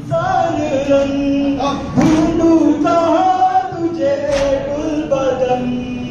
संसार रंग ढूंढू कहाँ तुझे गुलबदन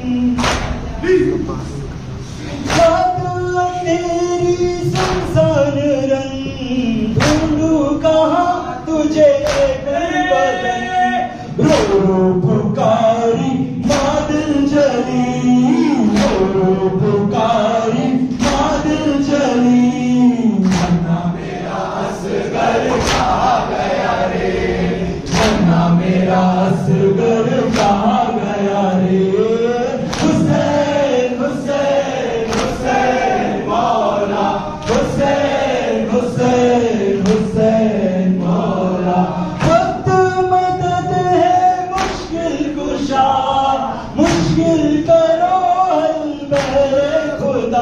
तेरी संसार रंग ढूंढू कहाँ तुझे गुलबदन रो रो पुकारी माँ दिल जली रो रो पुकारी माँ दिल जली मन्ना मेरा असगर कहाँ गया रे मन्ना मेरा असगर कहाँ गया रे हुसैन हुसैन हुसैन मौला हुसैन हुसैन हुसैन मौला वक्त मदद है मुश्किल कुशा मुश्किल करो हल बहरे खुदा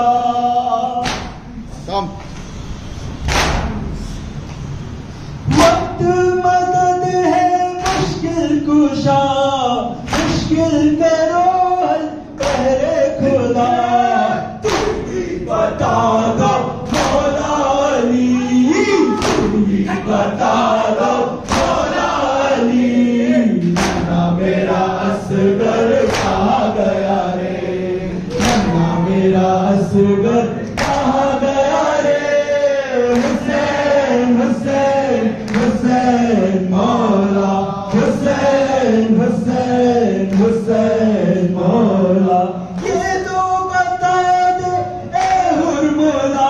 वक्त मदद है मुश्किल कुशा मुश्किल करो हल बहरे खुदा तू ही बता दो मौला अली तू ही बता दो मौला अली मन्ना मेरा असगर कहाँ गया रे मन्ना मेरा असगर कहाँ गया रे हुसैन हुसैन हुसैन मौला हुसैन हुसैन हुसैन मौला ये तो बता दे ए हुरमुला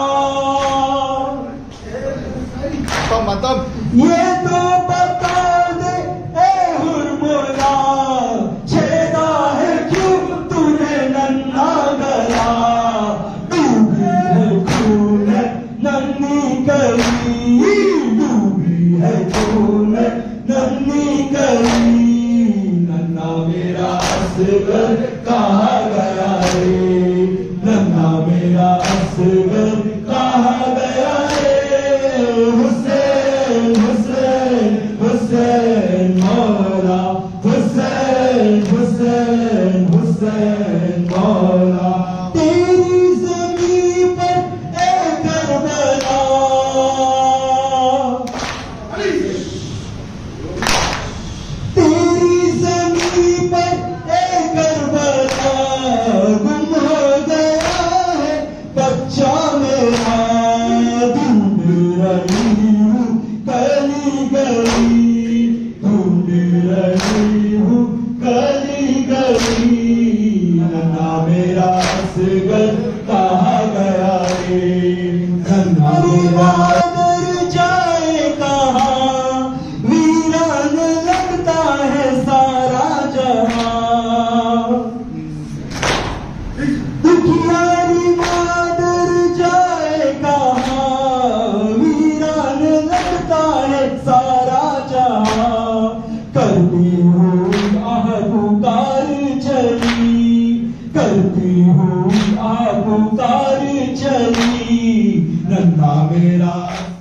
ये तो बता दे ए हुरमुला छेदा है क्यों तूने नन्हा गला डूबी है खून नन्ही गली डूबी है खून नन्ही गली नन्ना मेरा असगर कहाँ गया रे नन्ना मेरा असगर कहाँ गया रे हुसैन हुसैन हुसैन मौला हुसैन हुसैन हुसैन मौला तेरी ज़मीं पर ए करबला तेरी ज़मीं पर ए करबला गुम हो गया है बच्चा मेरा ढूंढ रही हूँ गली गली ढूंढ रही हूँ गली गली नन्ना मेरा असगर कहाँ गया रे नन्ना मेरा दर जाए कहाँ वीरान लगता है सारा जहां दुखियारी मादर जाए कहाँ वीरान लगता है सारा जहां करती हूँ आह पुकार चली करती हूँ आह पुकार चली नन्ना मेरा